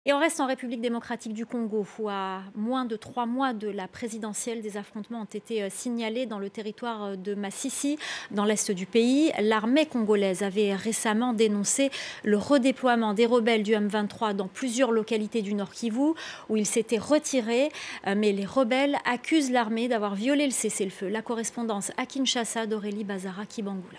Et on reste en République démocratique du Congo, où à moins de 3 mois de la présidentielle, des affrontements ont été signalés dans le territoire de Masisi, dans l'est du pays. L'armée congolaise avait récemment dénoncé le redéploiement des rebelles du M23 dans plusieurs localités du Nord Kivu, où ils s'étaient retirés. Mais les rebelles accusent l'armée d'avoir violé le cessez-le-feu. La correspondance à Kinshasa d'Aurélie Bazara Kibangula.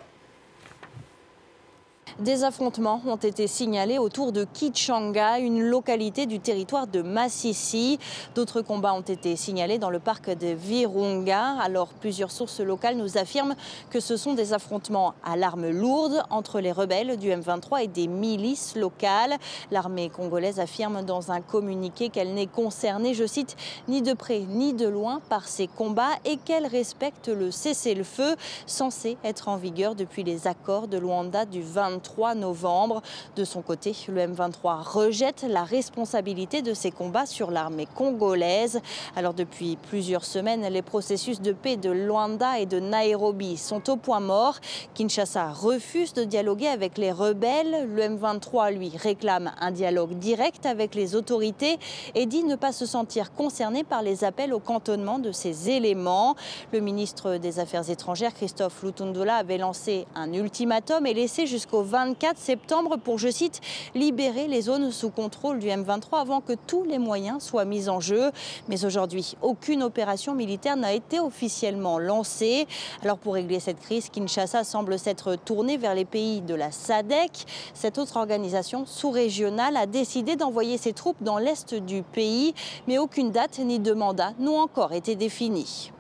Des affrontements ont été signalés autour de Kichanga, une localité du territoire de Masisi. D'autres combats ont été signalés dans le parc de Virunga. Alors, plusieurs sources locales nous affirment que ce sont des affrontements à l'arme lourde entre les rebelles du M23 et des milices locales. L'armée congolaise affirme dans un communiqué qu'elle n'est concernée, je cite, ni de près ni de loin par ces combats et qu'elle respecte le cessez-le-feu censé être en vigueur depuis les accords de Luanda du 23 novembre. De son côté, le M23 rejette la responsabilité de ces combats sur l'armée congolaise. Alors depuis plusieurs semaines, les processus de paix de Luanda et de Nairobi sont au point mort. Kinshasa refuse de dialoguer avec les rebelles. Le M23, lui, réclame un dialogue direct avec les autorités et dit ne pas se sentir concerné par les appels au cantonnement de ces éléments. Le ministre des Affaires étrangères, Christophe Lutundula, avait lancé un ultimatum et laissé jusqu'au 24 septembre pour, je cite, libérer les zones sous contrôle du M23 avant que tous les moyens soient mis en jeu. Mais aujourd'hui, aucune opération militaire n'a été officiellement lancée. Alors pour régler cette crise, Kinshasa semble s'être tournée vers les pays de la SADC. Cette autre organisation sous-régionale a décidé d'envoyer ses troupes dans l'est du pays, mais aucune date ni de mandat n'ont encore été définies.